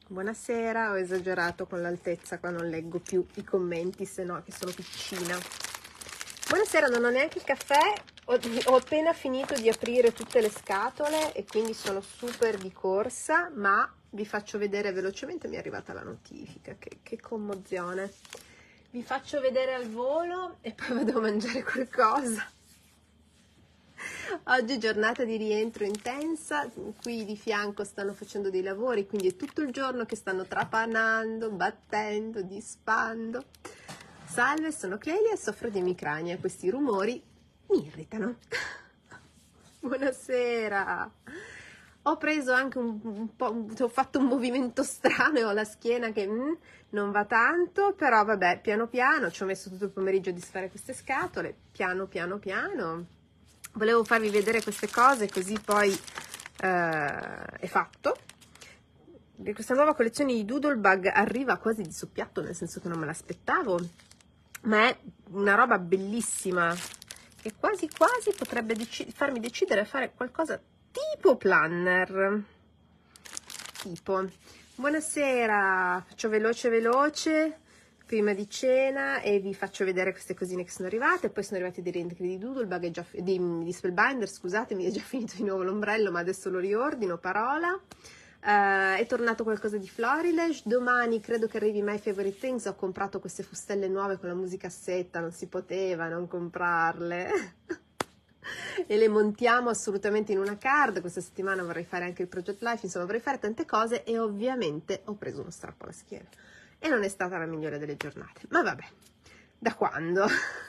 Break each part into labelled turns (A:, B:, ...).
A: Buonasera, ho esagerato con l'altezza, qua non leggo più i commenti, se no che sono piccina. Buonasera, non ho neanche il caffè, ho appena finito di aprire tutte le scatole e quindi sono super di corsa, ma vi faccio vedere velocemente, mi è arrivata la notifica, che commozione. Vi faccio vedere al volo e poi vado a mangiare qualcosa. Oggi è giornata di rientro intensa, qui di fianco stanno facendo dei lavori, quindi è tutto il giorno che stanno trapanando, battendo, dispando. Salve, sono Clelia e soffro di emicrania, questi rumori mi irritano. Buonasera! Ho preso anche un po', ho fatto un movimento strano e ho la schiena che non va tanto, però vabbè, piano piano, ci ho messo tutto il pomeriggio a disfare queste scatole, piano piano. Volevo farvi vedere queste cose così poi è fatto. Questa nuova collezione di Doodlebug arriva quasi di soppiatto, nel senso che non me l'aspettavo, ma è una roba bellissima che quasi quasi potrebbe farmi decidere a fare qualcosa tipo planner. Tipo, buonasera, faccio veloce prima di cena e vi faccio vedere queste cosine che sono arrivate. Poi sono arrivati dei rentri di Doodlebug, di Spellbinder, scusatemi, è già finito di nuovo l'ombrello, ma adesso lo riordino, parola. È tornato qualcosa di Florilege. Domani credo che arrivi My Favorite Things. Ho comprato queste fustelle nuove con la musicassetta, non si poteva non comprarle. E le montiamo assolutamente in una card. Questa settimana vorrei fare anche il Project Life, insomma vorrei fare tante cose e ovviamente ho preso uno strappo alla schiena e non è stata la migliore delle giornate, ma vabbè, da quando?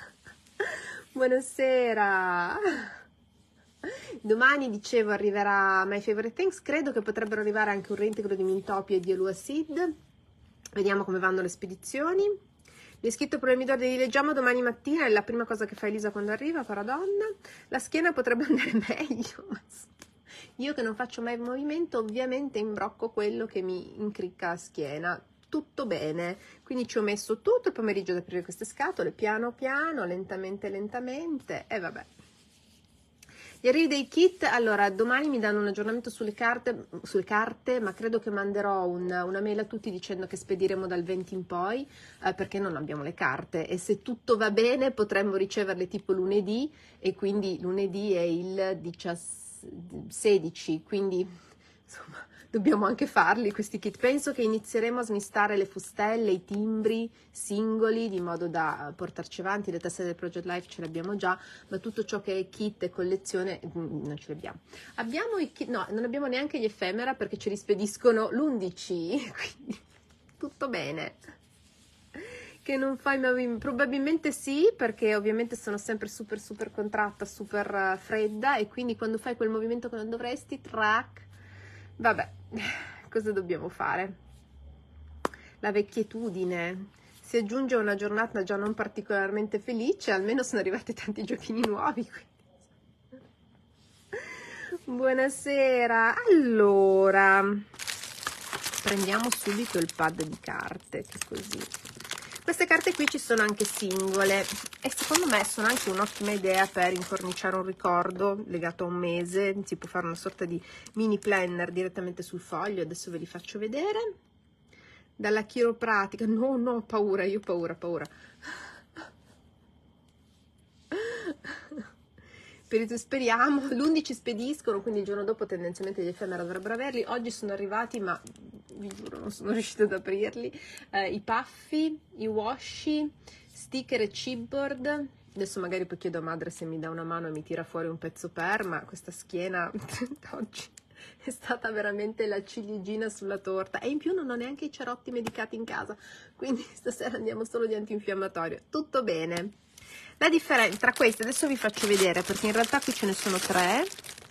A: Buonasera. Domani, dicevo, arriverà My Favorite Things, credo che potrebbero arrivare anche un reintegro di Mintopia e di Alua Seed, vediamo come vanno le spedizioni. Mi è scritto problemi d'ordine, li leggiamo domani mattina, è la prima cosa che fa Elisa quando arriva, paradonna. La schiena potrebbe andare meglio, io che non faccio mai movimento ovviamente imbrocco quello che mi incricca la schiena. Tutto bene, quindi ci ho messo tutto il pomeriggio ad aprire queste scatole, piano piano, lentamente e vabbè. Gli arrivi dei kit, allora domani mi danno un aggiornamento sulle carte, ma credo che manderò una mail a tutti dicendo che spediremo dal 20 in poi, perché non abbiamo le carte e se tutto va bene potremmo riceverle tipo lunedì e quindi lunedì è il 16, quindi insomma dobbiamo anche farli questi kit. Penso che inizieremo a smistare le fustelle, i timbri singoli di modo da portarci avanti. Le tessere del Project Life ce le abbiamo già, ma tutto ciò che è kit e collezione non ce le abbiamo. Abbiamo i kit, no, non abbiamo neanche gli ephemera perché ci rispediscono l'11, quindi tutto bene. Che non fai movimento? Probabilmente sì, perché ovviamente sono sempre super contratta, super fredda e quindi quando fai quel movimento che non dovresti, track. Vabbè, cosa dobbiamo fare? La vecchietudine. Si aggiunge a una giornata già non particolarmente felice, almeno sono arrivati tanti giochini nuovi. Quindi. Buonasera. Allora, prendiamo subito il pad di carte, che così. Queste carte qui ci sono anche singole e secondo me sono anche un'ottima idea per incorniciare un ricordo legato a un mese. Si può fare una sorta di mini planner direttamente sul foglio, adesso ve li faccio vedere. Dalla chiropratica, no, paura, io paura. Speriamo, l'11 spediscono, quindi il giorno dopo tendenzialmente gli ephemera dovrebbero averli. Oggi sono arrivati, ma vi giuro non sono riuscita ad aprirli. I puffi, i washi, sticker e chipboard. Adesso magari poi chiedo a madre se mi dà una mano e mi tira fuori un pezzo ma questa schiena oggi è stata veramente la ciliegina sulla torta e in più non ho neanche i cerotti medicati in casa, quindi stasera andiamo solo di antinfiammatorio. Tutto bene. La differenza tra queste, adesso vi faccio vedere perché in realtà qui ce ne sono 3.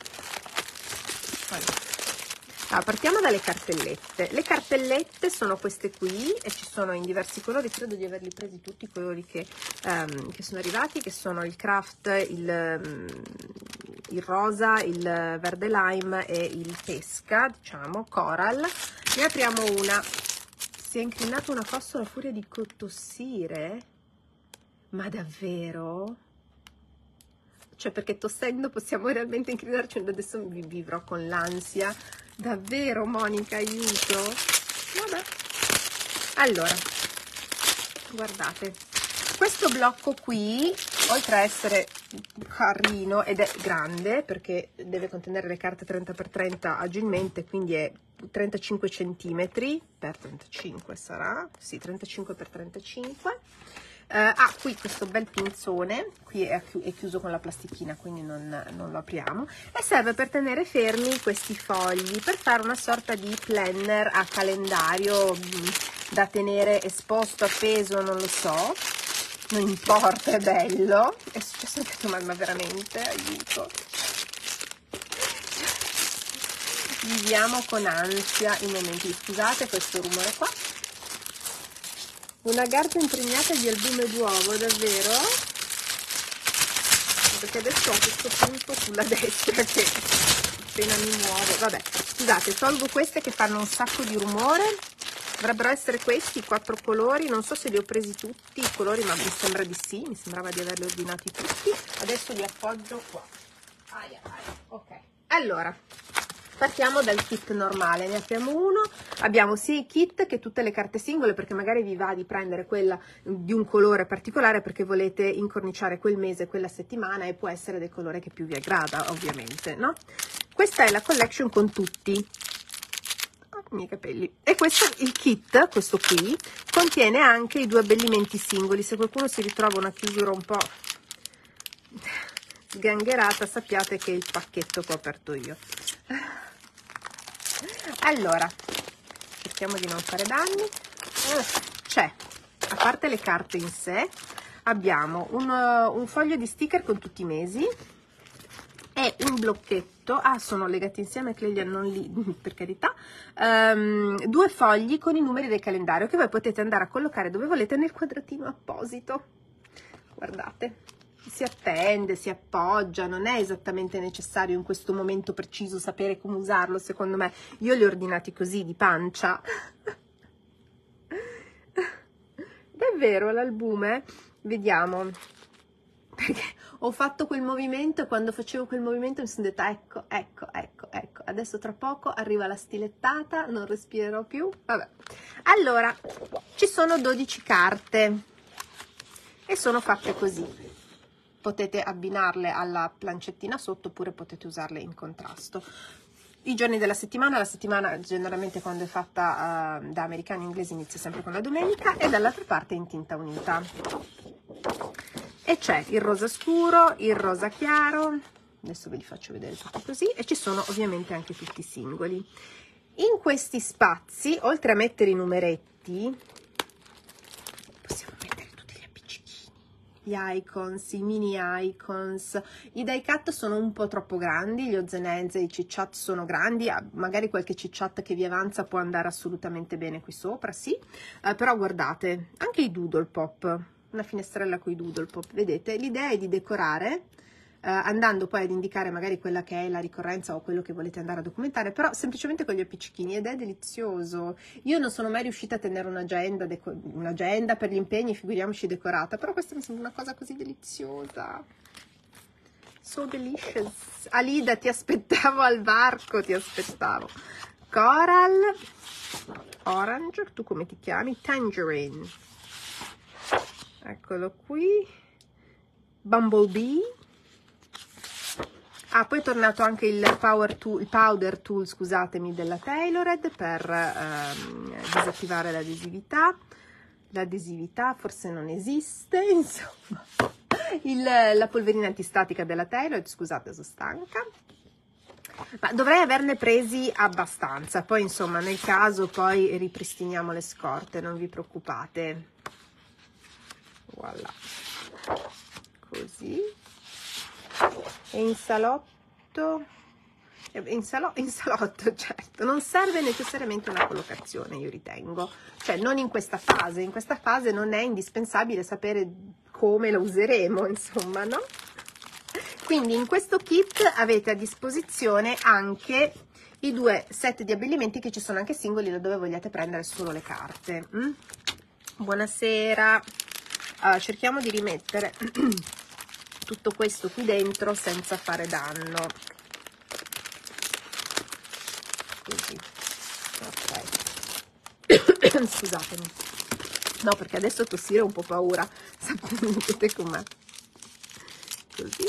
A: Allora, partiamo dalle cartellette. Le cartellette sono queste qui e ci sono in diversi colori, credo di averli presi tutti i colori che sono arrivati, che sono il craft, il rosa, il verde lime e il pesca, diciamo, coral. Ne apriamo una. Si è inclinato una costola a furia di tossire? Ma davvero? Cioè, perché tossendo possiamo realmente inclinarci? Adesso mi vivrò con l'ansia. Davvero, Monica, aiuto? vabbè. Allora, guardate, questo blocco qui, oltre a essere carino ed è grande, perché deve contenere le carte 30x30 agilmente, quindi è 35 cm per 35 sarà, sì, 35x35. Ha qui questo bel pinzone, qui è chiuso con la plastichina, quindi non lo apriamo, e serve per tenere fermi questi fogli, per fare una sorta di planner a calendario da tenere esposto, appeso, non lo so, non importa, è bello. È successo anche domani, ma veramente, aiuto. Viviamo con ansia i momenti, scusate questo rumore qua. Una carta impregnata di albume d'uovo, davvero? Perché adesso ho questo punto sulla destra che appena mi muovo. Vabbè, scusate, tolgo queste che fanno un sacco di rumore. Dovrebbero essere questi, 4 colori. Non so se li ho presi tutti i colori, ma mi sembra di sì. Mi sembrava di averli ordinati tutti. Adesso li appoggio qua. Aia, aia. Ok. Allora, partiamo dal kit normale, ne apriamo uno. Abbiamo sia i kit che tutte le carte singole, perché magari vi va di prendere quella di un colore particolare perché volete incorniciare quel mese, quella settimana, e può essere del colore che più vi aggrada, ovviamente, no? Questa è la collection con tutti i miei capelli, e questo, il kit, questo qui, contiene anche i 2 abbellimenti singoli. Se qualcuno si ritrova una chiusura un po' sgangherata, sappiate che il pacchetto che ho aperto io. Allora, cerchiamo di non fare danni. C'è, a parte le carte in sé, abbiamo un foglio di sticker con tutti i mesi e un blocchetto. Sono legati insieme, che li hanno lì, per carità. 2 fogli con i numeri del calendario che voi potete andare a collocare dove volete nel quadratino apposito. Guardate, si appende, si appoggia, non è esattamente necessario in questo momento preciso sapere come usarlo, secondo me. Io li ho ordinati così, di pancia. Davvero, l'albume? Vediamo, perché ho fatto quel movimento e quando facevo quel movimento mi sono detta ecco, ecco, ecco, ecco, adesso tra poco arriva la stilettata, non respirerò più. Vabbè, allora, ci sono 12 carte e sono fatte così. Potete abbinarle alla plancettina sotto, oppure potete usarle in contrasto. I giorni della settimana, la settimana generalmente quando è fatta da americani e inglesi inizia sempre con la domenica, e dall'altra parte in tinta unita. E c'è il rosa scuro, il rosa chiaro, adesso ve li faccio vedere tutti così, e ci sono ovviamente anche tutti i singoli. In questi spazi, oltre a mettere i numeretti, possiamo mettere tutti gli appiccichini, gli icons, i mini icons. I die cut sono un po' troppo grandi, gli ozenenze, i chit-chat sono grandi, magari qualche chit-chat che vi avanza può andare assolutamente bene qui sopra, sì, però guardate, anche i doodle pop, una finestrella con i doodle pop, vedete? L'idea è di decorare, andando poi ad indicare magari quella che è la ricorrenza o quello che volete andare a documentare, però semplicemente con gli appiccichini, ed è delizioso. Io non sono mai riuscita a tenere un'agenda per gli impegni, figuriamoci decorata, però questa mi sembra una cosa così deliziosa. So delicious. Alida, ti aspettavo al varco, ti aspettavo. Coral, orange, tu come ti chiami? Tangerine. Eccolo qui. Bumblebee. Poi è tornato anche il powder tool, scusatemi, della Taylored per disattivare l'adesività. L'adesività forse non esiste, insomma. La polverina antistatica della Taylored, scusate, sono stanca. Ma dovrei averne presi abbastanza, poi insomma nel caso poi ripristiniamo le scorte, non vi preoccupate. Voilà, così. E in salotto, in salotto, certo, non serve necessariamente una collocazione, io ritengo, cioè non in questa fase non è indispensabile sapere come lo useremo, insomma, no? Quindi in questo kit avete a disposizione anche i 2 set di abbellimenti, che ci sono anche singoli laddove vogliate prendere solo le carte. Buonasera. Cerchiamo di rimettere tutto questo qui dentro senza fare danno, così, ok. Scusatemi. No, perché adesso tossire ho un po' paura. Sapete com'è. Così.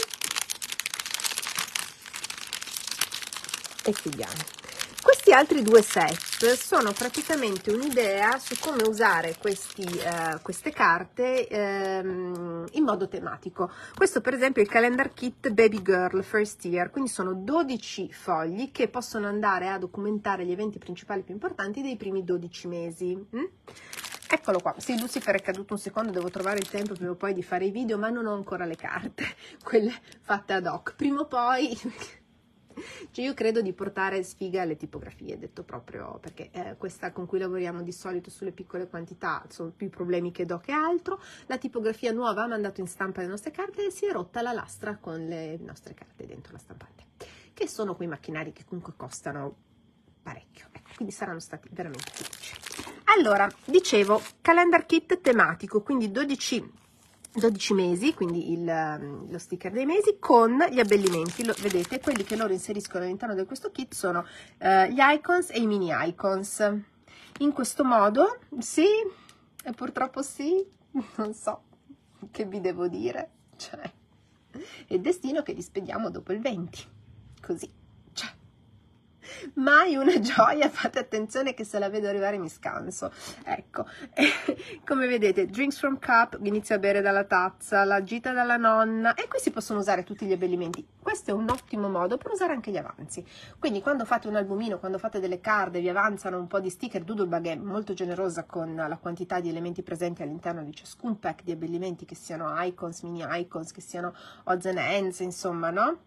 A: E chiudiamo. Questi altri due set sono praticamente un'idea su come usare queste carte in modo tematico. Questo per esempio è il calendar kit Baby Girl First Year, quindi sono 12 fogli che possono andare a documentare gli eventi principali più importanti dei primi 12 mesi. Eccolo qua. Sì, Lucifer è caduto un secondo, devo trovare il tempo prima o poi di fare i video, ma non ho ancora le carte, quelle fatte ad hoc. Prima o poi... Cioè io credo di portare sfiga alle tipografie, detto proprio, perché questa con cui lavoriamo di solito sulle piccole quantità sono più problemi che do che altro. La tipografia nuova ha mandato in stampa le nostre carte e si è rotta la lastra con le nostre carte dentro la stampante, che sono quei macchinari che comunque costano parecchio, ecco, quindi saranno stati veramente felici. Allora, dicevo, calendar kit tematico, quindi 12 mesi, quindi lo sticker dei mesi con gli abbellimenti. Vedete, quelli che loro inseriscono all'interno di questo kit sono gli icons e i mini icons. In questo modo, sì, e purtroppo sì, non so che vi devo dire, cioè, è il destino che li spediamo dopo il 20, così. Mai una gioia, fate attenzione che se la vedo arrivare mi scanso. Ecco, come vedete, drinks from cup, inizio a bere dalla tazza, la gita dalla nonna, e qui si possono usare tutti gli abbellimenti. Questo è un ottimo modo per usare anche gli avanzi, quindi quando fate un albumino, quando fate delle card e vi avanzano un po' di sticker, Doodlebug è molto generosa con la quantità di elementi presenti all'interno di ciascun pack di abbellimenti, che siano icons, mini icons, che siano odds and ends, insomma, no?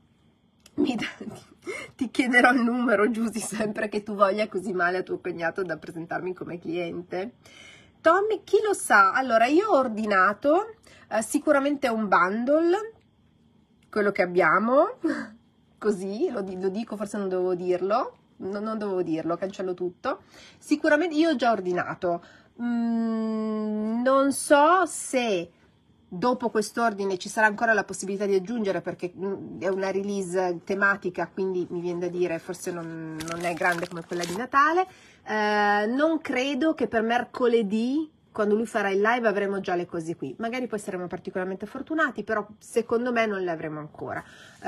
A: Ti chiederò il numero, Giusy, sempre che tu voglia così male a tuo cognato da presentarmi come cliente. Tommy, chi lo sa? Allora, io ho ordinato sicuramente un bundle, quello che abbiamo, così, lo dico, forse non dovevo dirlo, non dovevo dirlo, cancello tutto. Sicuramente io ho già ordinato, non so se... Dopo quest'ordine ci sarà ancora la possibilità di aggiungere, perché è una release tematica, quindi mi viene da dire forse non è grande come quella di Natale. Non credo che per mercoledì, quando lui farà il live, avremo già le cose qui. Magari poi saremo particolarmente fortunati, però secondo me non le avremo ancora.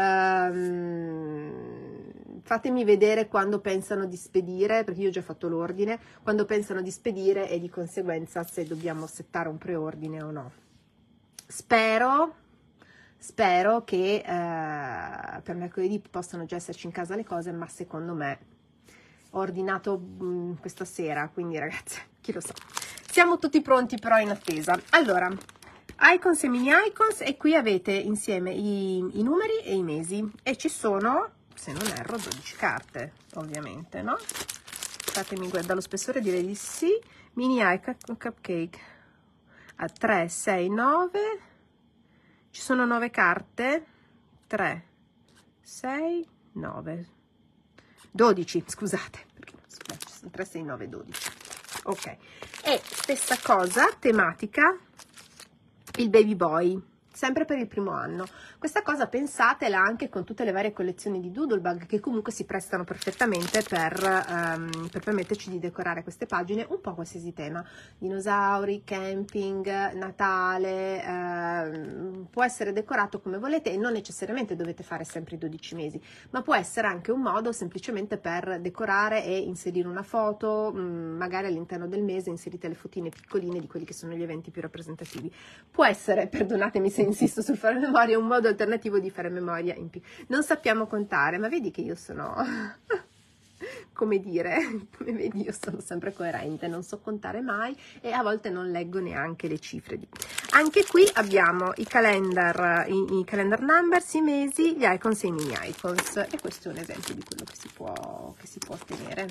A: Fatemi vedere quando pensano di spedire, perché io ho già fatto l'ordine, quando pensano di spedire e di conseguenza se dobbiamo settare un preordine o no. Spero che per mercoledì possano già esserci in casa le cose, ma secondo me ho ordinato questa sera, quindi ragazzi, chi lo sa. Siamo tutti pronti però in attesa. Allora, icons e mini icons, e qui avete insieme i numeri e i mesi, e ci sono, se non erro, 12 carte, ovviamente, no? Fatemi guardare lo spessore, direi di sì. Mini icon cupcake a 3, 6, 9, ci sono 9 carte, 3, 6, 9, 12, scusate, perché ci sono 3, 6, 9, 12, ok, e stessa cosa, tematica, il baby boy, sempre per il primo anno. Questa cosa pensatela anche con tutte le varie collezioni di Doodlebug, che comunque si prestano perfettamente per permetterci di decorare queste pagine un po' qualsiasi tema, dinosauri, camping, Natale, può essere decorato come volete, e non necessariamente dovete fare sempre i 12 mesi, ma può essere anche un modo semplicemente per decorare e inserire una foto, magari all'interno del mese inserite le fotine piccoline di quelli che sono gli eventi più rappresentativi. Può essere, perdonatemi se insisto sul fare memoria, un modo alternativo di fare memoria in più. Non sappiamo contare, ma vedi che io sono, come dire, come vedi io sono sempre coerente, non so contare mai e a volte non leggo neanche le cifre. Anche qui abbiamo i calendar numbers, i mesi, gli icons e i mini icons, e questo è un esempio di quello che si può ottenere.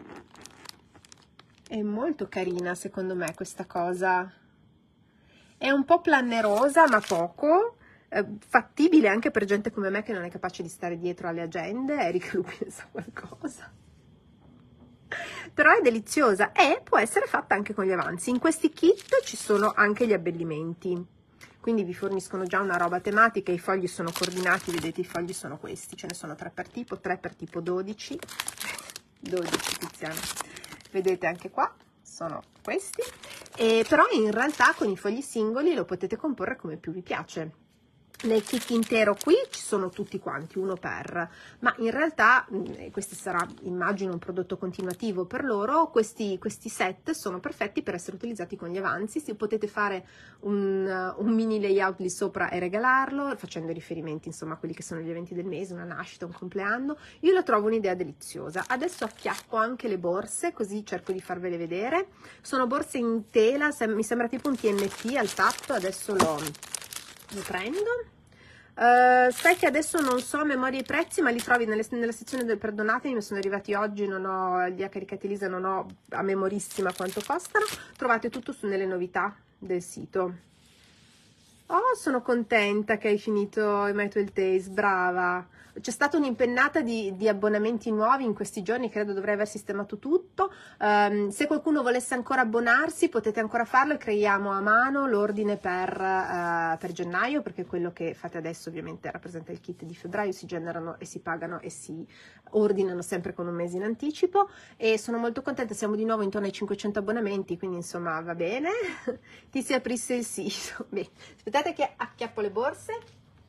A: È molto carina secondo me questa cosa. È un po' plannerosa, ma poco, fattibile anche per gente come me che non è capace di stare dietro alle agende. Erika lui pensa qualcosa. Però è deliziosa e può essere fatta anche con gli avanzi. In questi kit ci sono anche gli abbellimenti, quindi vi forniscono già una roba tematica. I fogli sono coordinati, vedete, i fogli sono questi, ce ne sono 3 per tipo 12, Tiziana. Vedete anche qua, sono questi, però in realtà con i fogli singoli lo potete comporre come più vi piace. Nel kit intero qui ci sono tutti quanti, uno per, ma in realtà questo sarà, immagino, un prodotto continuativo per loro. Questi set sono perfetti per essere utilizzati con gli avanzi. Potete fare un mini layout lì sopra e regalarlo, facendo riferimenti insomma a quelli che sono gli eventi del mese, una nascita, un compleanno. Io la trovo un'idea deliziosa. Adesso acchiappo anche le borse, così cerco di farvele vedere. Sono borse in tela, mi sembra tipo un TNT al tappo. Adesso lo prendo. Sai che adesso non so a memoria i prezzi, ma li trovi nella sezione del perdonatemi, mi sono arrivati oggi, non ho li ha caricati Lisa, non ho a memorissima quanto costano. Trovate tutto nelle novità del sito. Oh, sono contenta che hai finito i My 12 Days, brava. C'è stata un'impennata di abbonamenti nuovi in questi giorni, credo dovrei aver sistemato tutto. Se qualcuno volesse ancora abbonarsi potete ancora farlo e creiamo a mano l'ordine per gennaio, perché quello che fate adesso ovviamente rappresenta il kit di febbraio, si generano e si pagano e si ordinano sempre con un mese in anticipo, e sono molto contenta, siamo di nuovo intorno ai 500 abbonamenti, quindi insomma va bene. Ti si aprisse il sito. Bene, aspettate che acchiappo le borse.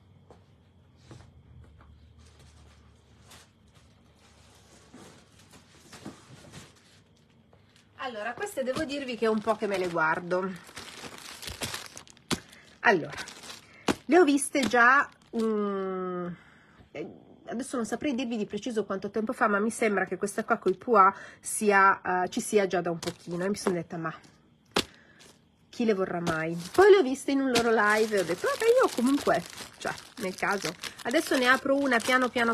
A: Allora, queste devo dirvi che è un po' che me le guardo. Allora, le ho viste già, adesso non saprei dirvi di preciso quanto tempo fa, ma mi sembra che questa qua col Pua ci sia già da un pochino, e mi sono detta, ma chi le vorrà mai? Poi le ho viste in un loro live e ho detto, vabbè, io comunque, cioè, nel caso. Adesso ne apro una piano piano.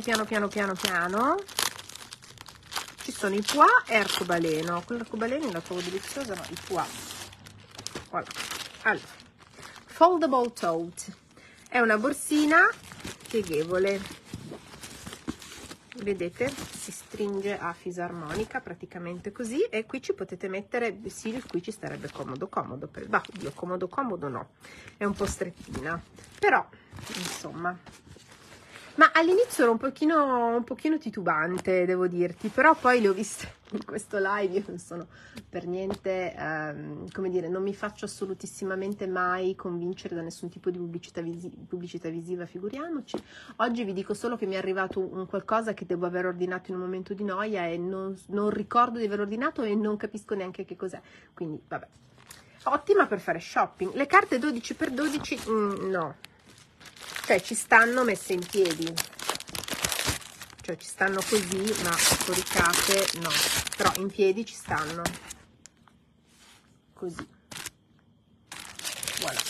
A: Ci sono i Pua e arcobaleno. Quell'arcobaleno la trovo deliziosa, ma i Pua. Voilà. Allora, foldable tote. È una borsina pieghevole. Vedete? Si stringe a fisarmonica, praticamente così. E qui ci potete mettere, sì, qui ci starebbe comodo. Bah, oddio, comodo no. È un po' strettina. Però, insomma... Ma all'inizio ero un pochino titubante, devo dirti, però poi le ho viste in questo live, io non sono per niente, come dire, non mi faccio assolutissimamente mai convincere da nessun tipo di pubblicità visiva, figuriamoci. Oggi vi dico solo che mi è arrivato un qualcosa che devo aver ordinato in un momento di noia e non ricordo di aver ordinato e non capisco neanche che cos'è, quindi vabbè. Ottima per fare shopping. Le carte 12x12, no. Cioè ci stanno messe in piedi, cioè ci stanno così, ma coricate no, però in piedi ci stanno, così, voilà.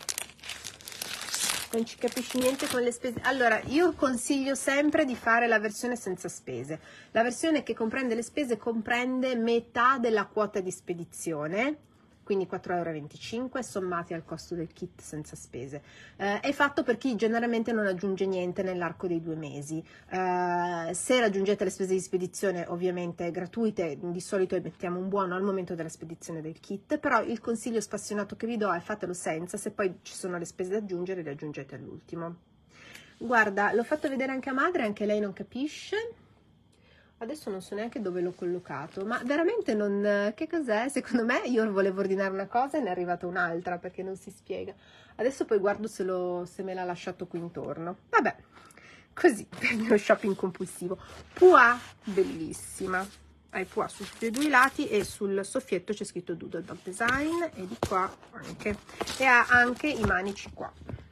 A: Non ci capisci niente con le spese. Allora, io consiglio sempre di fare la versione senza spese. La versione che comprende le spese comprende metà della quota di spedizione, quindi 4,25 € sommati al costo del kit senza spese. È fatto per chi generalmente non aggiunge niente nell'arco dei 2 mesi. Se raggiungete le spese di spedizione ovviamente gratuite, di solito mettiamo un buono al momento della spedizione del kit, però il consiglio spassionato che vi do è fatelo senza, se poi ci sono le spese da aggiungere le aggiungete all'ultimo. Guarda, l'ho fatto vedere anche a madre, anche lei non capisce. Adesso non so neanche dove l'ho collocato, ma veramente non... Che cos'è? Secondo me io volevo ordinare una cosa e ne è arrivata un'altra, perché non si spiega. Adesso poi guardo se me l'ha lasciato qui intorno. Vabbè, così, per il mio shopping compulsivo. Pua, bellissima. Hai Pua su tutti e 2 i lati e sul soffietto c'è scritto Doodle Dog Design e di qua anche. E ha anche i manici qua.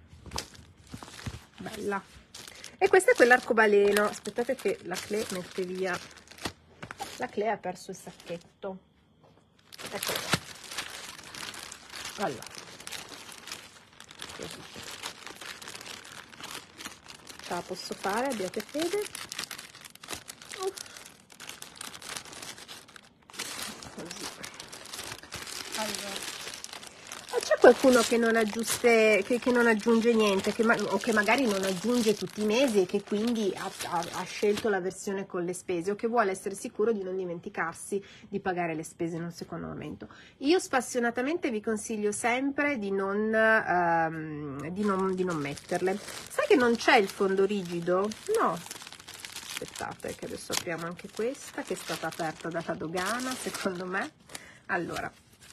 A: Bella. E questo è quell'arcobaleno. Aspettate che la Cle mette via. La Cle ha perso il sacchetto. Eccolo qua. Allora. Così. Ce la posso fare, abbiate fede. Così. Allora. C'è qualcuno che non aggiunge niente, o che magari non aggiunge tutti i mesi e che quindi ha scelto la versione con le spese, o che vuole essere sicuro di non dimenticarsi di pagare le spese in un secondo momento. Io spassionatamente vi consiglio sempre di non metterle. Sai che non c'è il fondo rigido? No. Aspettate che adesso apriamo anche questa, che è stata aperta dalla dogana, secondo me. Allora,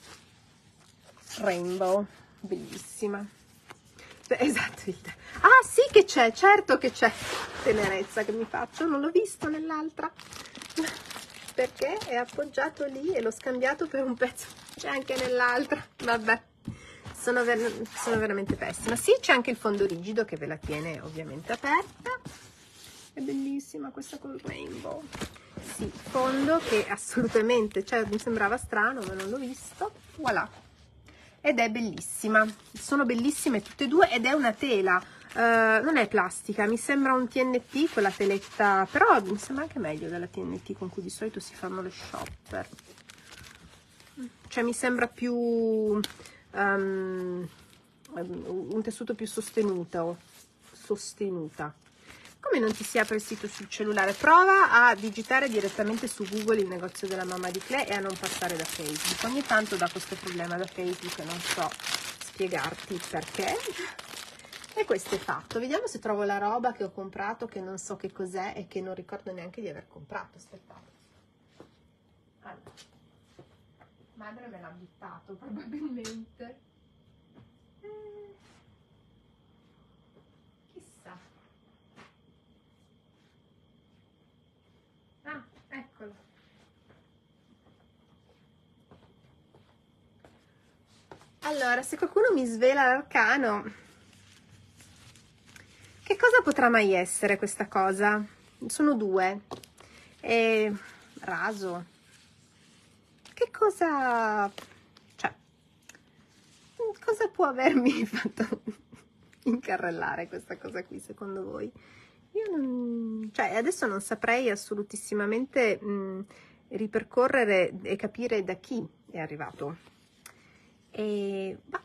A: Rainbow, bellissima. Esatto. Ah sì che c'è, certo che c'è. Tenerezza che mi faccio, non l'ho visto nell'altra. Perché è appoggiato lì e l'ho scambiato per un pezzo. C'è anche nell'altra. Vabbè, sono veramente pessima. Sì, c'è anche il fondo rigido che ve la tiene ovviamente aperta. È bellissima questa col rainbow. Sì, fondo che assolutamente, cioè mi sembrava strano ma non l'ho visto. Voilà. Ed è bellissima. Sono bellissime tutte e due ed è una tela. Non è plastica, mi sembra un TNT quella teletta, però mi sembra anche meglio della TNT con cui di solito si fanno le shopper. Cioè mi sembra più un tessuto più sostenuta. Come non ti si apre il sito sul cellulare? Prova a digitare direttamente su Google il negozio della mamma di Cle e a non passare da Facebook. Ogni tanto dà questo problema da Facebook e non so spiegarti perché. E questo è fatto. Vediamo se trovo la roba che ho comprato, che non so che cos'è e che non ricordo neanche di aver comprato. Aspettate. Allora. Madre me l'ha buttato probabilmente. Chissà. Ah, eccolo. Allora, se qualcuno mi svela l'arcano, che cosa potrà mai essere questa cosa? Sono due. E raso. Che cosa... Cioè, cosa può avermi fatto incarrellare questa cosa qui, secondo voi? Io non... Cioè, adesso non saprei assolutissimamente ripercorrere e capire da chi è arrivato. E... Bah,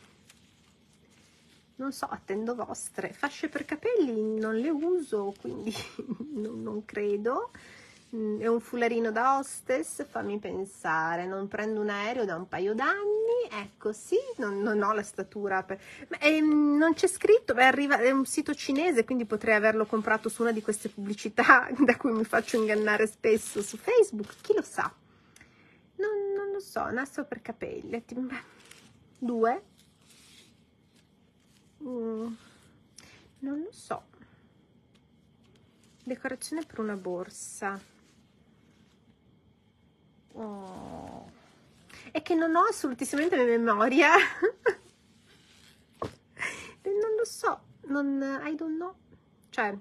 A: non so, attendo vostre. Fasce per capelli non le uso, quindi non credo. È un fularino da hostess, fammi pensare, non prendo un aereo da un paio d'anni, ecco sì, non ho la statura, non c'è scritto, beh, è un sito cinese, quindi potrei averlo comprato su una di queste pubblicità da cui mi faccio ingannare spesso su Facebook, chi lo sa, non lo so, nastro per capelli, due, non lo so, decorazione per una borsa. Oh. È che non ho assolutissimamente memoria. Non lo so, I don't know. Cioè,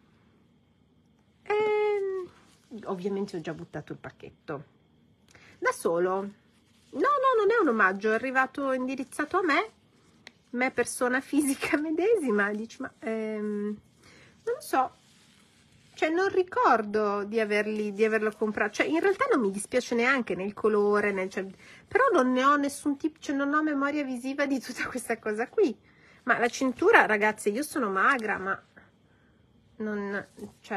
A: ovviamente ho già buttato il pacchetto. Da solo. No, non è un omaggio, è arrivato indirizzato a me persona fisica medesima. Dici, ma non lo so. Cioè non ricordo di averlo comprato, cioè in realtà non mi dispiace neanche nel colore, cioè, però non ne ho nessun tipo, cioè non ho memoria visiva di tutta questa cosa qui. Ma la cintura, ragazzi, io sono magra, ma non, cioè,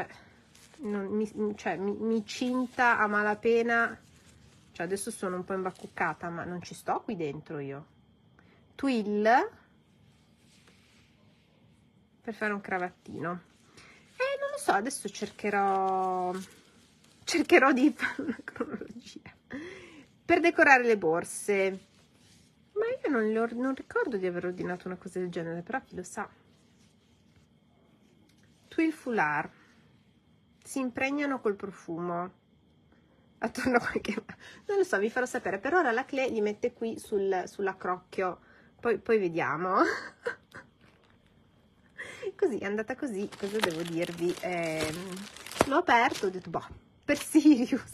A: mi cinta a malapena, cioè adesso sono un po' imbacuccata, ma non ci sto qui dentro io. Twill per fare un cravattino. Non lo so, adesso cercherò di fare una cronologia per decorare le borse, ma io non ricordo di aver ordinato una cosa del genere, però chi lo sa. Twill foulard si impregnano col profumo attorno a qualche... non lo so, vi farò sapere. Per ora la Cle li mette qui sull'accrocchio, poi vediamo. Così è andata così, cosa devo dirvi? L'ho aperto, ho detto boh, per Sirius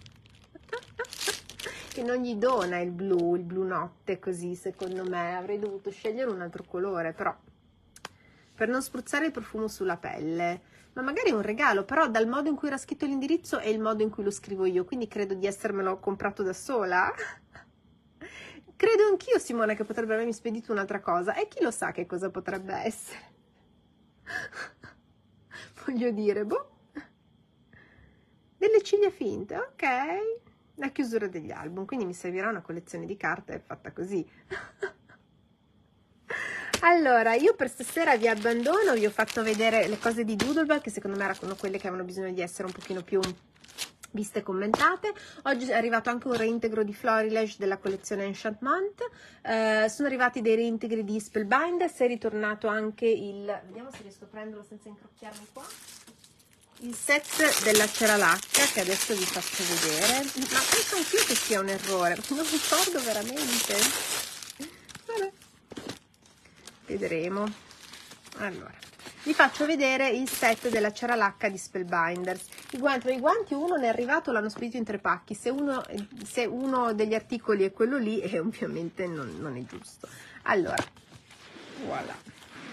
A: che non gli dona il blu notte, così secondo me avrei dovuto scegliere un altro colore, però per non spruzzare il profumo sulla pelle, ma magari è un regalo, però dal modo in cui era scritto l'indirizzo è il modo in cui lo scrivo io, quindi credo di essermelo comprato da sola. Credo anch'io, Simona, che potrebbe avermi spedito un'altra cosa, e chi lo sa che cosa potrebbe essere. Voglio dire, boh, delle ciglia finte, ok, la chiusura degli album, quindi mi servirà una collezione di carte fatta così. Allora, io per stasera vi abbandono, vi ho fatto vedere le cose di Doodlebug, che secondo me erano quelle che avevano bisogno di essere un pochino più viste commentate. Oggi è arrivato anche un reintegro di Florilege della collezione Enchantment, sono arrivati dei reintegri di Spellbinders, è ritornato anche vediamo se riesco a prenderlo senza incrocchiarmi qua, il set della cera lacca, che adesso vi faccio vedere, ma penso anch'io che sia un errore, non ricordo veramente. Vabbè, vedremo. Allora, vi faccio vedere il set della cera lacca di Spellbinders. I guanti uno ne è arrivato, l'hanno spedito in 3 pacchi. Se uno degli articoli è quello lì, ovviamente non è giusto. Allora, voilà.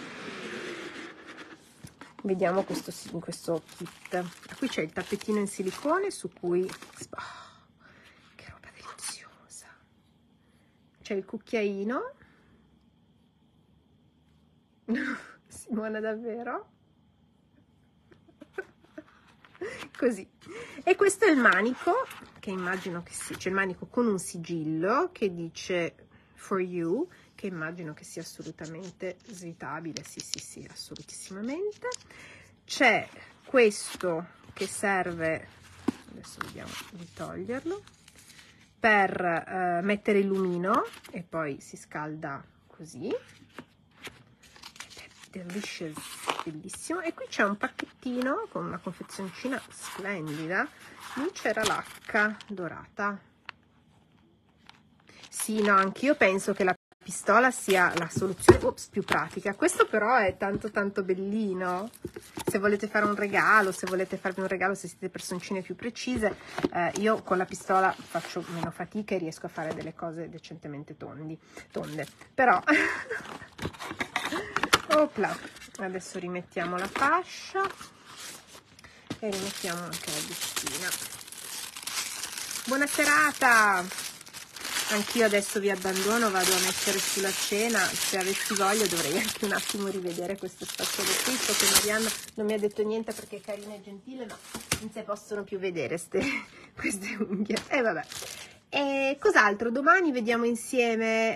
A: Vediamo questo kit. Qui c'è il tappetino in silicone su cui... Oh, che roba deliziosa! C'è il cucchiaino. Simona, davvero? Così. E questo è il manico, che immagino che sia, c'è il manico con un sigillo che dice For You, che immagino che sia assolutamente svitabile, sì, assolutissimamente. C'è questo che serve, adesso vediamo di toglierlo, per mettere il lumino e poi si scalda così. Delicious, bellissimo. E qui c'è un pacchettino con una confezioncina splendida di cera lacca dorata. Sì, no, anch'io penso che la pistola sia la soluzione più pratica. Questo però è tanto bellino. Se volete fare un regalo, se volete farvi un regalo, se siete personcine più precise, io con la pistola faccio meno fatica e riesco a fare delle cose decentemente tonde. Però opla, adesso rimettiamo la fascia e rimettiamo anche la bustina. Buona serata! Anch'io adesso vi abbandono, vado a mettere sulla cena. Se avessi voglia dovrei anche un attimo rivedere questo spazzolo qui. So che Marianna non mi ha detto niente perché è carina e gentile, ma non si possono più vedere queste unghie. E vabbè. E cos'altro? Domani vediamo insieme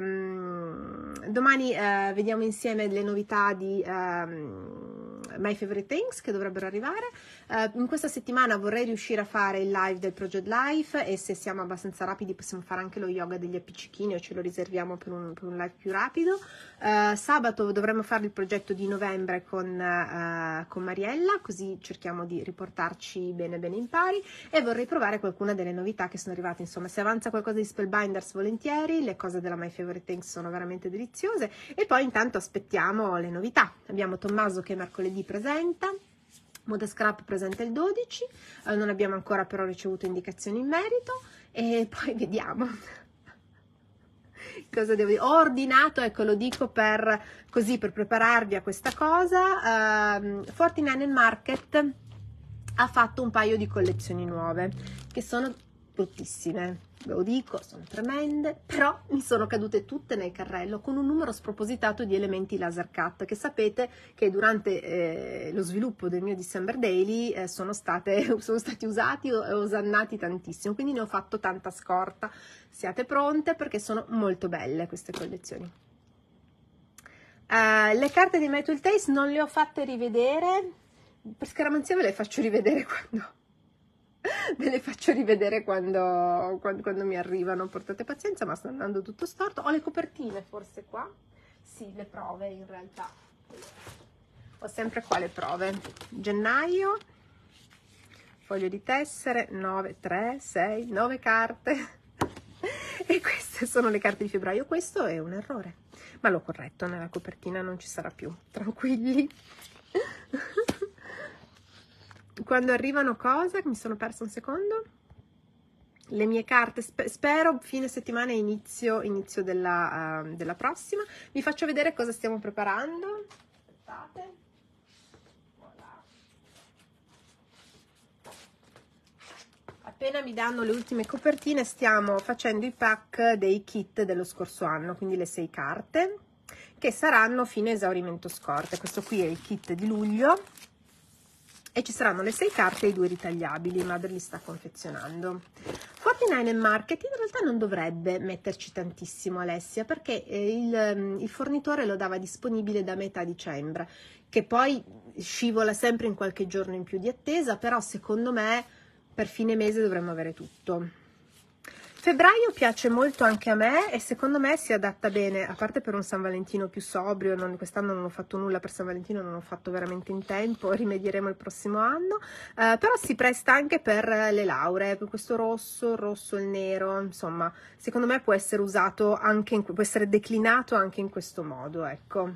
A: vediamo insieme le novità di My Favorite Things che dovrebbero arrivare. In questa settimana vorrei riuscire a fare il live del Project Life e se siamo abbastanza rapidi possiamo fare anche lo yoga degli appiccicini o ce lo riserviamo per un live più rapido. Sabato dovremmo fare il progetto di novembre con Mariella, così cerchiamo di riportarci bene in pari, e vorrei provare qualcuna delle novità che sono arrivate. Insomma, se avanza qualcosa di Spellbinders volentieri, le cose della My Favorite Things sono veramente deliziose, e poi intanto aspettiamo le novità. Abbiamo Tommaso che mercoledì presenta, Moda Scrap presenta il 12, non abbiamo ancora però ricevuto indicazioni in merito, e poi vediamo cosa devo dire. Ho ordinato, ecco, lo dico per prepararvi a questa cosa. 49 Market ha fatto un paio di collezioni nuove che sono bruttissime, ve lo dico, sono tremende, però mi sono cadute tutte nel carrello con un numero spropositato di elementi laser cut, che sapete che durante lo sviluppo del mio December Daily sono stati usati e osannati tantissimo, quindi ne ho fatto tanta scorta. Siate pronte perché sono molto belle queste collezioni. Le carte di Metal Taste non le ho fatte rivedere, per scaramanzia ve le faccio rivedere quando mi arrivano, portate pazienza, ma sta andando tutto storto. Ho le copertine forse qua, sì, le prove in realtà, ho sempre qua le prove. Gennaio, foglio di tessere, 9 carte e queste sono le carte di febbraio. Questo è un errore, ma l'ho corretto, nella copertina non ci sarà più, tranquilli. Quando arrivano cose, mi sono persa un secondo, le mie carte, spero fine settimana e inizio della prossima. Vi faccio vedere cosa stiamo preparando. Aspettate. Voilà. Appena mi danno le ultime copertine stiamo facendo i pack dei kit dello scorso anno, quindi le 6 carte che saranno fine esaurimento scorte. Questo qui è il kit di luglio e ci saranno le 6 carte e i 2 ritagliabili. Madre li sta confezionando. 49 Market in realtà non dovrebbe metterci tantissimo, Alessia, perché il fornitore lo dava disponibile da metà dicembre, che poi scivola sempre in qualche giorno in più di attesa, però secondo me per fine mese dovremmo avere tutto. Febbraio piace molto anche a me e secondo me si adatta bene, a parte per un San Valentino più sobrio. Quest'anno non ho fatto nulla per San Valentino, non ho fatto veramente in tempo, rimedieremo il prossimo anno, però si presta anche per le lauree, per questo rosso, il rosso, il nero, insomma, secondo me può essere usato anche, può essere declinato anche in questo modo, ecco.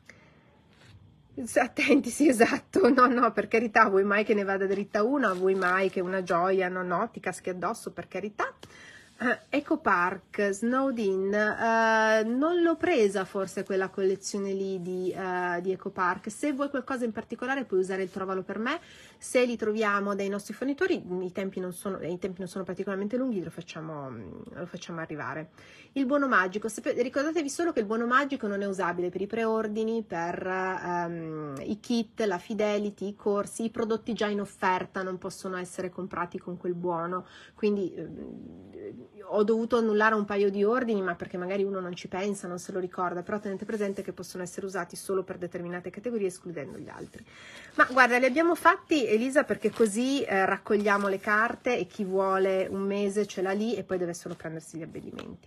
A: Attenti, sì, esatto, no, per carità, vuoi mai che ne vada dritta una, vuoi mai che una gioia, no, ti caschi addosso, per carità. Eco Park, Snowed In, non l'ho presa forse quella collezione lì di Eco Park. Se vuoi qualcosa in particolare puoi usare il Trovalo per me. Se li troviamo dai nostri fornitori, i tempi non sono particolarmente lunghi, lo facciamo arrivare. Il buono magico, ricordatevi solo che il buono magico non è usabile per i preordini, per i kit, la Fidelity, i corsi, i prodotti già in offerta non possono essere comprati con quel buono, quindi ho dovuto annullare un paio di ordini, ma perché magari uno non ci pensa, non se lo ricorda, però tenete presente che possono essere usati solo per determinate categorie, escludendo gli altri. Ma guarda, li abbiamo fatti, Elisa, perché così raccogliamo le carte e chi vuole un mese ce l'ha lì e poi deve solo prendersi gli abbellimenti.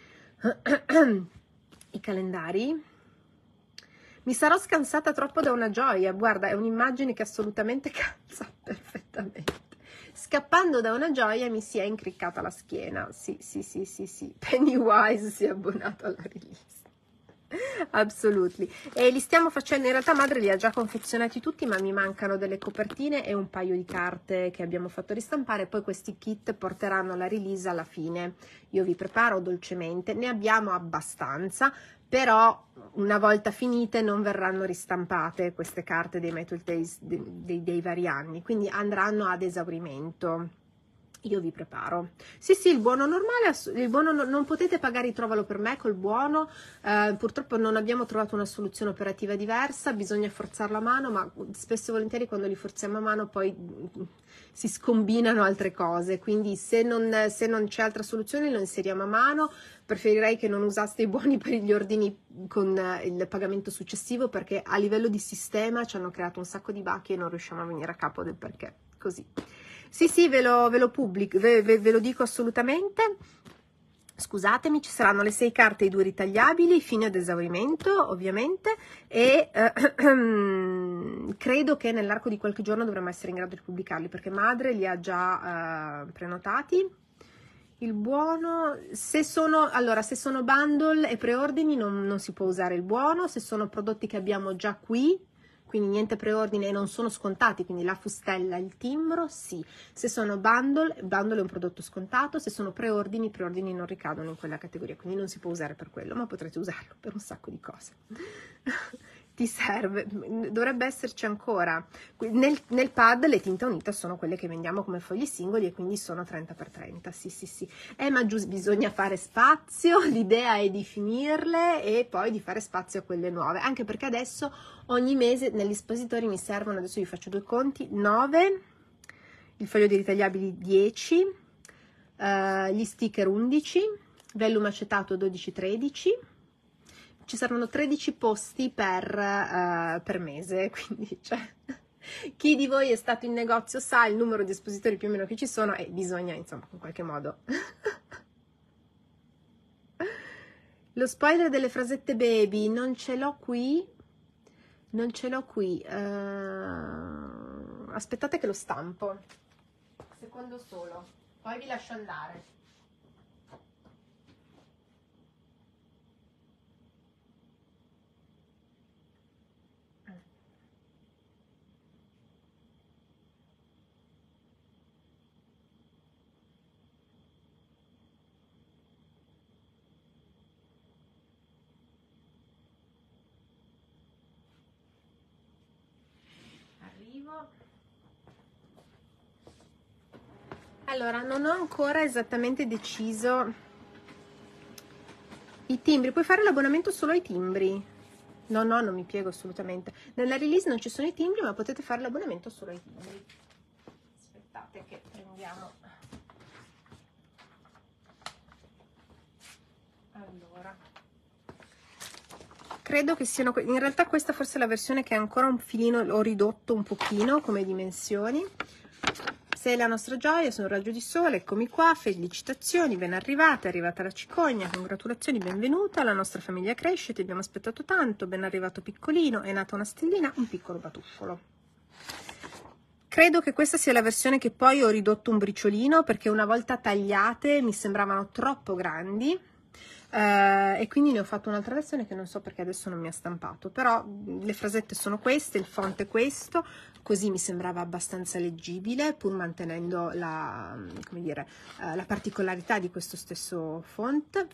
A: I calendari. Mi sarò scansata troppo da una gioia, guarda, è un'immagine che assolutamente calza perfettamente. Scappando da una gioia mi si è incriccata la schiena. Sì. Pennywise si è abbonato alla release. Absolutely. E li stiamo facendo, in realtà madre li ha già confezionati tutti, ma mi mancano delle copertine e un paio di carte che abbiamo fatto ristampare. Poi questi kit porteranno la release alla fine. Io vi preparo dolcemente, ne abbiamo abbastanza, però una volta finite non verranno ristampate queste carte dei Metal Days dei vari anni, quindi andranno ad esaurimento. Io vi preparo. Sì, il buono normale, il buono non potete pagare il Trovalo per me col buono, purtroppo non abbiamo trovato una soluzione operativa diversa, bisogna forzarlo a mano, ma spesso e volentieri quando li forziamo a mano poi si scombinano altre cose, quindi se non c'è altra soluzione lo inseriamo a mano. Preferirei che non usaste i buoni per gli ordini con il pagamento successivo, perché a livello di sistema ci hanno creato un sacco di bacche e non riusciamo a venire a capo del perché, così. Sì, ve lo pubblico, ve lo dico assolutamente. Scusatemi, ci saranno le 6 carte e i 2 ritagliabili fino ad esaurimento, ovviamente, e credo che nell'arco di qualche giorno dovremmo essere in grado di pubblicarli, perché madre li ha già prenotati. Il buono, se sono bundle e preordini non si può usare il buono. Se sono prodotti che abbiamo già qui, quindi niente preordine e non sono scontati, quindi la fustella, il timbro, sì. Se sono bundle è un prodotto scontato. Se sono preordini, i preordini non ricadono in quella categoria, quindi non si può usare per quello, ma potrete usarlo per un sacco di cose. Ti serve, dovrebbe esserci ancora. Nel pad le tinte unite sono quelle che vendiamo come fogli singoli e quindi sono 30x30, sì. Ma giusto, bisogna fare spazio, l'idea è di finirle e poi di fare spazio a quelle nuove, anche perché adesso ogni mese negli espositori mi servono, adesso vi faccio 2 conti, 9, il foglio di ritagliabili 10, gli sticker 11, vellum acetato 12-13, ci saranno 13 posti per mese, quindi cioè, chi di voi è stato in negozio sa il numero di espositori più o meno che ci sono e bisogna insomma in qualche modo. Lo spoiler delle frasette baby non ce l'ho qui, aspettate che lo stampo, un secondo solo, poi vi lascio andare. Allora, non ho ancora esattamente deciso i timbri. Puoi fare l'abbonamento solo ai timbri? No, non mi piego assolutamente. Nella release non ci sono i timbri, ma potete fare l'abbonamento solo ai timbri. Aspettate che prendiamo. Allora, credo che siano, in realtà questa forse è la versione che è ancora un filino, l'ho ridotto un pochino come dimensioni. sei la nostra gioia, sono un raggio di sole, eccomi qua, felicitazioni, ben arrivata, è arrivata la cicogna, congratulazioni, benvenuta, la nostra famiglia cresce, ti abbiamo aspettato tanto, ben arrivato piccolino, è nata una stellina, un piccolo batuffolo. Credo che questa sia la versione che poi ho ridotto un briciolino, perché una volta tagliate mi sembravano troppo grandi, e quindi ne ho fatto un'altra versione che non so perché adesso non mi ha stampato, però le frasette sono queste, il font è questo, così mi sembrava abbastanza leggibile pur mantenendo la, come dire, la particolarità di questo stesso font.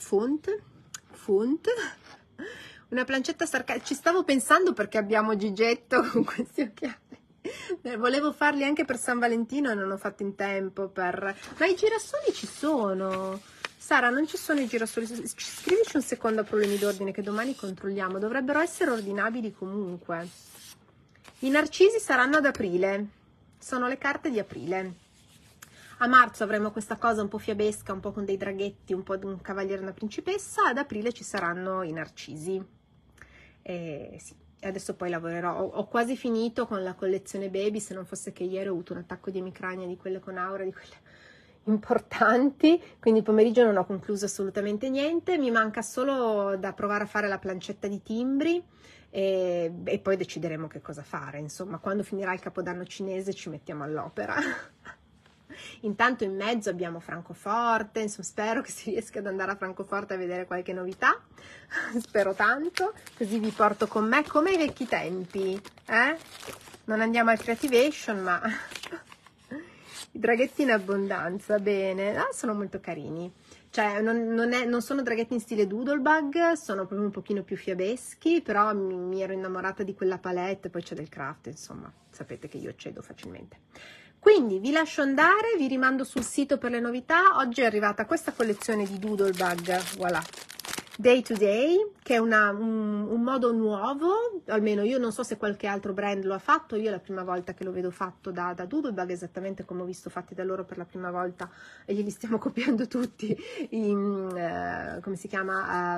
A: Una plancetta sarcastica, ci stavo pensando perché abbiamo Gigetto con questi occhiali. Volevo farli anche per San Valentino e non ho fatto in tempo ma i girasoli ci sono. Sara, non ci sono i girasoli, scrivici un secondo a problemi d'ordine che domani controlliamo, dovrebbero essere ordinabili comunque. I narcisi saranno ad aprile, sono le carte di aprile. A marzo avremo questa cosa un po' fiabesca, un po' con dei draghetti, un po' di un cavaliere e una principessa, ad aprile ci saranno i narcisi. Sì. Adesso poi lavorerò, ho quasi finito con la collezione baby, se non fosse che ieri ho avuto un attacco di emicrania di quelle con aura, di quelle importanti, quindi pomeriggio non ho concluso assolutamente niente, mi manca solo da provare a fare la plancetta di timbri e poi decideremo che cosa fare, insomma, quando finirà il capodanno cinese ci mettiamo all'opera. Intanto in mezzo abbiamo Francoforte, insomma spero che si riesca ad andare a Francoforte a vedere qualche novità, spero tanto, così vi porto con me come ai vecchi tempi, non andiamo al Creativation ma i draghetti in abbondanza, bene, sono molto carini, cioè non sono draghetti in stile Doodlebug, sono proprio un pochino più fiabeschi, però mi ero innamorata di quella palette, poi c'è del craft, insomma, sapete che io cedo facilmente. Quindi vi lascio andare, vi rimando sul sito per le novità. Oggi è arrivata questa collezione di Doodlebug, voilà, Day to Day, che è un modo nuovo, almeno io non so se qualche altro brand lo ha fatto, io è la prima volta che lo vedo fatto da Doodlebug, esattamente come ho visto fatti da loro per la prima volta e glieli stiamo copiando tutti, come si chiama,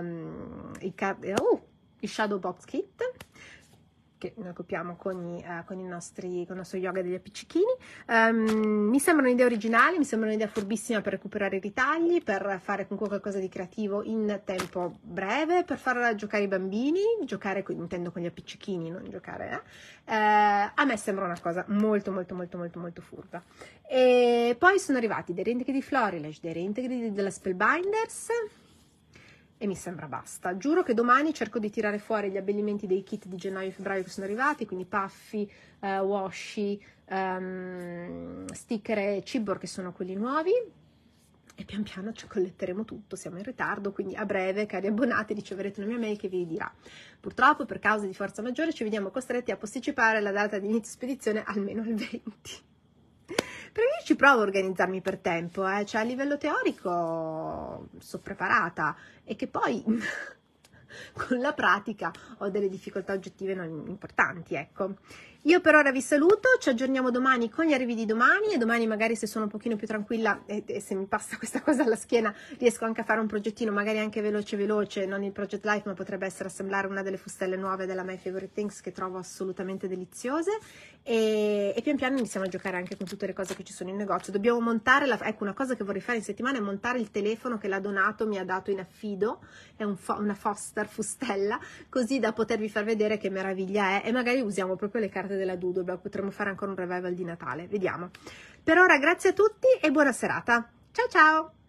A: il Shadow Box Kit, che noi copiamo con il nostro yoga degli appiccichini. Mi sembra un'idea originale, mi sembra un'idea furbissima per recuperare i ritagli, per fare comunque qualcosa di creativo in tempo breve, per far giocare i bambini, giocare intendo con gli appiccichini, non giocare, a me sembra una cosa molto molto molto molto molto furba. E poi sono arrivati dei reintegri di Florilege, dei reintegri della Spellbinders, e mi sembra basta. Giuro che domani cerco di tirare fuori gli abbellimenti dei kit di gennaio e febbraio che sono arrivati, quindi Puffy, Washi, sticker e Chibor, che sono quelli nuovi, e pian piano ci colletteremo tutto, siamo in ritardo, quindi a breve, cari abbonati, riceverete una mia mail che vi dirà: purtroppo per cause di forza maggiore ci vediamo costretti a posticipare la data di inizio spedizione almeno al 20. Perché io ci provo a organizzarmi per tempo, cioè a livello teorico sono preparata, e che poi con la pratica ho delle difficoltà oggettive non importanti, ecco. Io per ora vi saluto, ci aggiorniamo domani con gli arrivi di domani, e domani magari, se sono un pochino più tranquilla e se mi passa questa cosa alla schiena, riesco anche a fare un progettino magari anche veloce, non il Project Life, ma potrebbe essere assemblare una delle fustelle nuove della My Favorite Things, che trovo assolutamente deliziose, e pian piano iniziamo a giocare anche con tutte le cose che ci sono in negozio. Dobbiamo montare, ecco, una cosa che vorrei fare in settimana è montare il telefono che la Donato mi ha dato in affido, è una Foster fustella, così da potervi far vedere che meraviglia è, e magari usiamo proprio le carte della Doodlebug, potremmo fare ancora un revival di Natale, vediamo. Per ora grazie a tutti e buona serata, ciao ciao!